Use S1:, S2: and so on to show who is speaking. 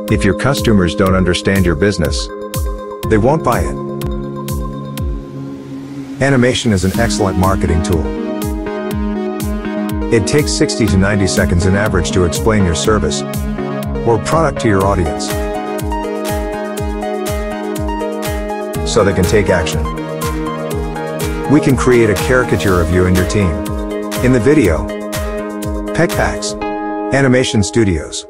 S1: If your customers don't understand your business, they won't buy it. Animation is an excellent marketing tool. It takes 60 to 90 seconds on average to explain your service or product to your audience, so they can take action. We can create a caricature of you and your team in the video. PECPACS Animation Studios.